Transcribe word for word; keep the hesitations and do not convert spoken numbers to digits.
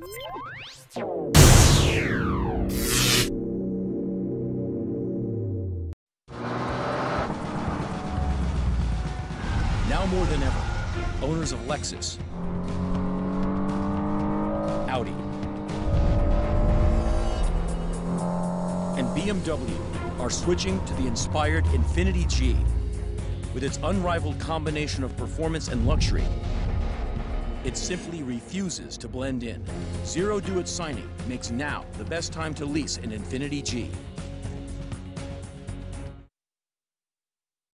Now more than ever, owners of Lexus, Audi, and B M W are switching to the inspired Infiniti G. With its unrivaled combination of performance and luxury, it simply refuses to blend in. Zero do-it signing makes now the best time to lease an Infiniti G.